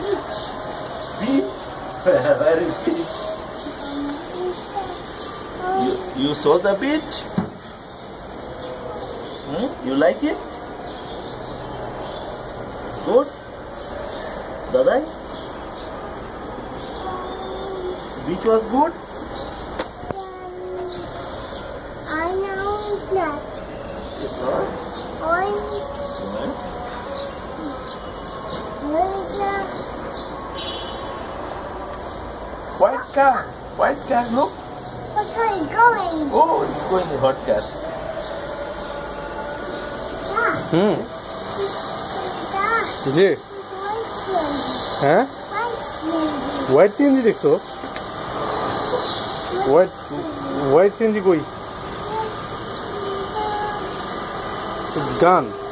Beach? Where is beach? You saw the beach? You like it? Good? Dadai? Beach was good? I know it's not. It's not? Where's the White car. White car, look. what car is going? Oh, it's going a hot car. Yeah. জি It's white CNG. হ্যাঁ White CNG. White CNG দেখছো white CNG কই গান